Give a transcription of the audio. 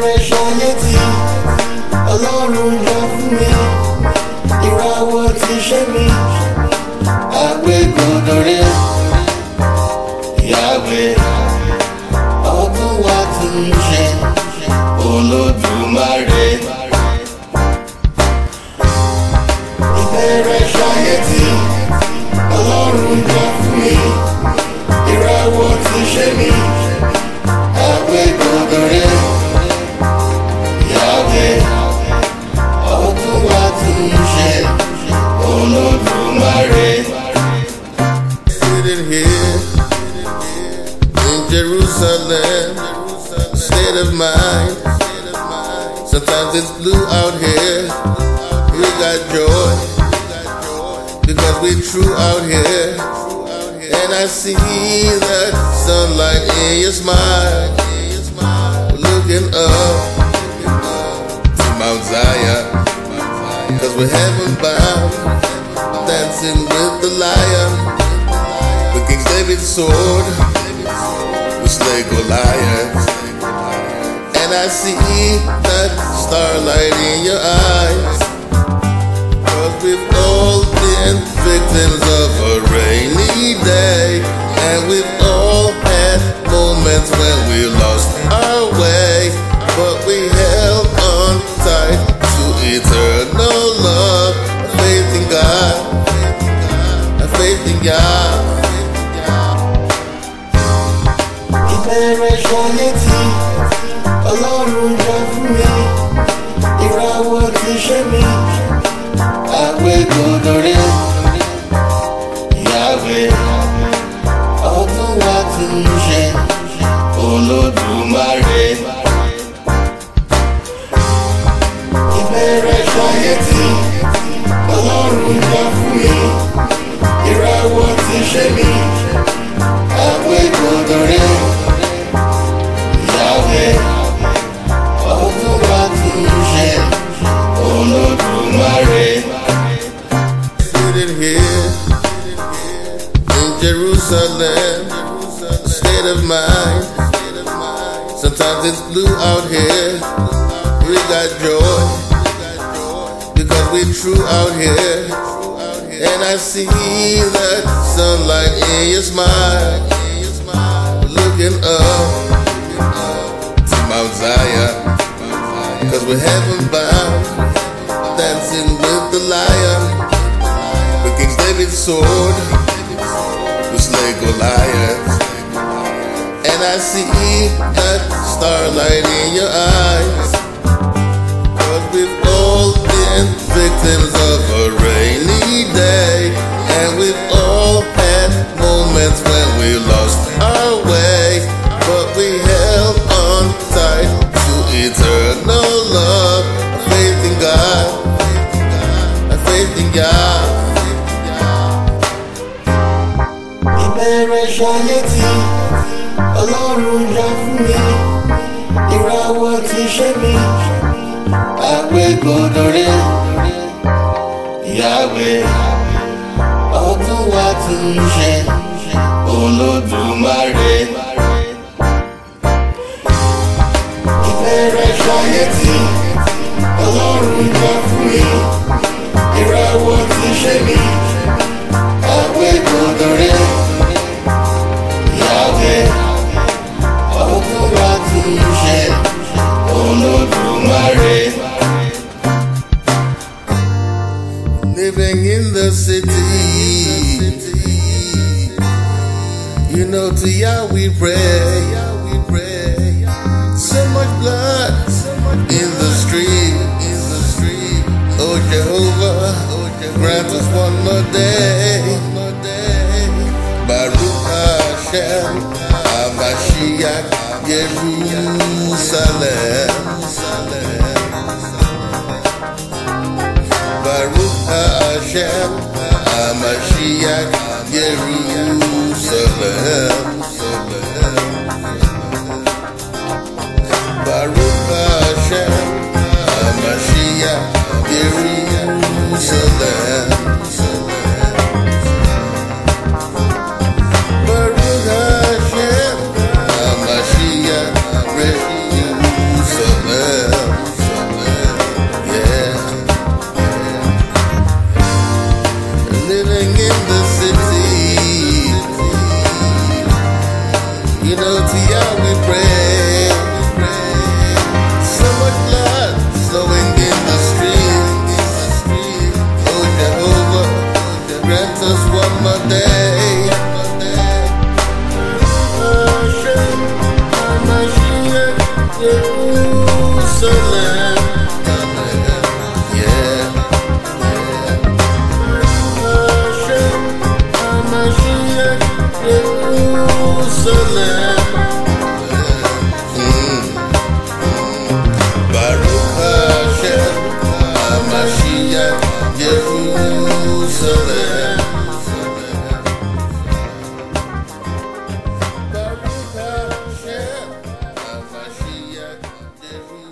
Ìbẹ̀rẹ̀ ṣayé tí Ọlọ́run yọ fún mi, ìràwọ̀ ti ṣe mí, àgbégbòdòrè Yahweh, ọdún wa ti ń ṣe Olódùmarè. Ìbẹ̀rẹ̀ ṣayé tí Ọlọ́run yọ fún mi, ìràwọ̀ ti ṣe mí, àgbégbòdòrè Yahweh, ọdún wa ti ń ṣe Olódùmarè. Sitting here in Jerusalem, state of mind. Sometimes it's blue out here. We got joy because we're true out here. And I see that sunlight in your smile. Looking up to Mount Zion, cause we're heaven bound, dancing with the lion. The King David's sword will slay Goliath. And I see that starlight in your eyes, cause we've all been victims of a rainy day, and we've all had moments when we lost our way, but we held on tight to eternal love, a faith in God, a faith in God. Ìbẹ̀rẹ̀ ṣayé tí Ọlọ́run yọ fún mi, ìràwọ̀ ti ṣe mí, àgbégbòdòrè Yahweh, ọdún wa ti ń ṣe Olódùmarè. Ìbẹ̀rẹ̀ ṣayé tí Ọlọ́run yọ fún mi, ìràwọ̀ ti ṣe mí, àgbégbòdòrè Yahweh, ọdún wa ti ń ṣe Olódùmarè. Sitting here in Jerusalem, state of mind. Sometimes it's blue out here. We got joy because we're true out here. And I see that sunlight in your smile. Looking up to Mount Zion, cause we're heaven bound, dancing with the lion. The King David's sword will slay Goliath. And I see that starlight in your eyes, cause we've all been victims of a rainy day, and we've all had moments when we lost our way, but we held on tight to eternal love, a faith in God, a faith in God. Ìbẹ̀rẹ̀ ṣayé tí Ọlọ́run yọ fún mi, ìràwọ̀ ti ṣe mí, àgbégbòdòrè Yahweh, ọdún wa ti ń ṣe Olódùmarè. Ìbẹ̀rẹ̀ ṣayé tí Ọlọ́run yọ fún mi, ìràwọ̀ ti ṣe mí, àgbégbòdòrè Yahweh, ọdún wa ti ń ṣe Olódùmarè. Living in the city, you know, to Yah we pray. So much blood in the street. Oh Jehovah, grant us one more day. Baruch Hashem, HaMashiach, Jerusalem. Baruch Hashem, HaMashiach, Jerusalem. Baruch Hashem, HaMashiach, Jerusalem. Baruch Hashem, HaMashiach, Jerusalem. Jerusalem. Baruch Hashem, HaMashiach, Jerusalem. Baruch Hashem, HaMashiach, Jerusalem.